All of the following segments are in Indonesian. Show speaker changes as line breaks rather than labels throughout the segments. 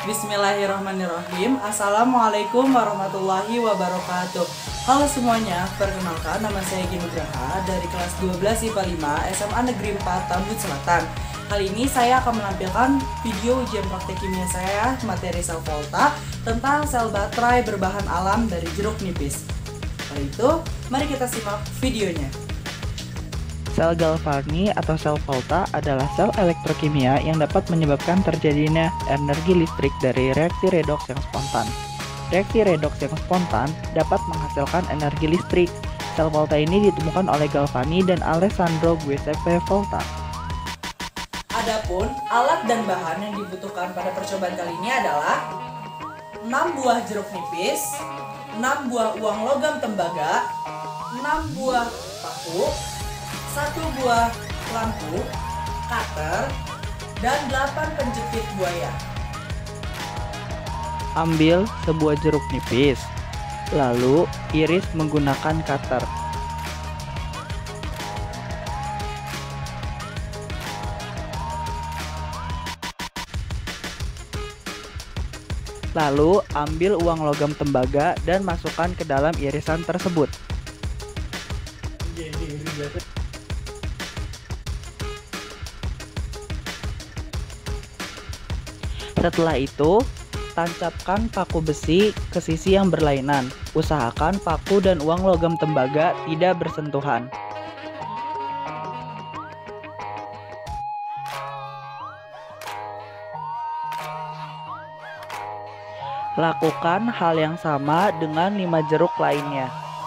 Bismillahirrahmanirrahim. Assalamualaikum warahmatullahi wabarakatuh. Halo semuanya, perkenalkan nama saya Gini Nugraha dari kelas 12 IPA 5 SMA Negeri 4 Tambun Selatan. Kali ini saya akan menampilkan video ujian praktek kimia saya materi sel volta tentang sel baterai berbahan alam dari jeruk nipis. Setelah itu, mari kita simak videonya.
Sel Galvani atau sel volta adalah sel elektrokimia yang dapat menyebabkan terjadinya energi listrik dari reaksi redoks yang spontan. Reaksi redoks yang spontan dapat menghasilkan energi listrik. Sel volta ini ditemukan oleh Galvani dan Alessandro Giuseppe Volta.
Adapun alat dan bahan yang dibutuhkan pada percobaan kali ini adalah 6 buah jeruk nipis, 6 buah uang logam tembaga, 6 buah paku, 1 buah lampu, cutter, dan 8 penjepit buaya.
Ambil sebuah jeruk nipis, lalu iris menggunakan cutter. Lalu ambil uang logam tembaga dan masukkan ke dalam irisan tersebut. Setelah itu, tancapkan paku besi ke sisi yang berlainan. Usahakan paku dan uang logam tembaga tidak bersentuhan. Lakukan hal yang sama dengan 5 jeruk lainnya.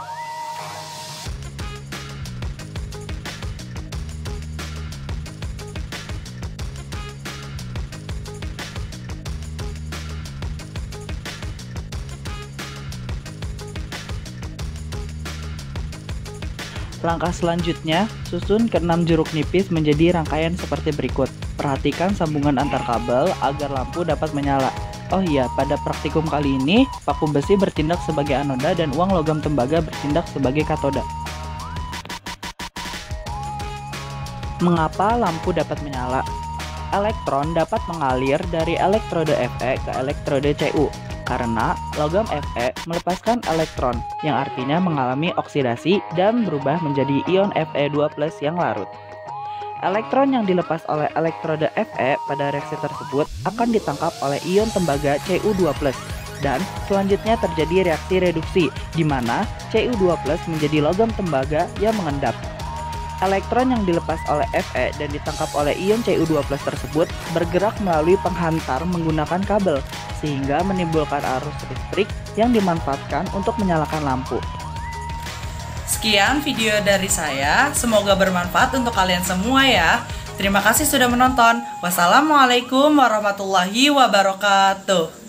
Langkah selanjutnya, susun ke-6 jeruk nipis menjadi rangkaian seperti berikut. Perhatikan sambungan antar kabel agar lampu dapat menyala. Oh iya, pada praktikum kali ini, paku besi bertindak sebagai anoda dan uang logam tembaga bertindak sebagai katoda. Mengapa lampu dapat menyala? Elektron dapat mengalir dari elektrode Fe ke elektrode Cu. Karena logam Fe melepaskan elektron, yang artinya mengalami oksidasi dan berubah menjadi ion Fe2+ yang larut. Elektron yang dilepas oleh elektrode Fe pada reaksi tersebut akan ditangkap oleh ion tembaga Cu2+, dan selanjutnya terjadi reaksi reduksi, di mana Cu2+ menjadi logam tembaga yang mengendap. Elektron yang dilepas oleh Fe dan ditangkap oleh ion Cu2+ tersebut bergerak melalui penghantar menggunakan kabel, sehingga menimbulkan arus listrik yang dimanfaatkan untuk menyalakan lampu.
Sekian video dari saya, semoga bermanfaat untuk kalian semua ya. Terima kasih sudah menonton. Wassalamualaikum warahmatullahi wabarakatuh.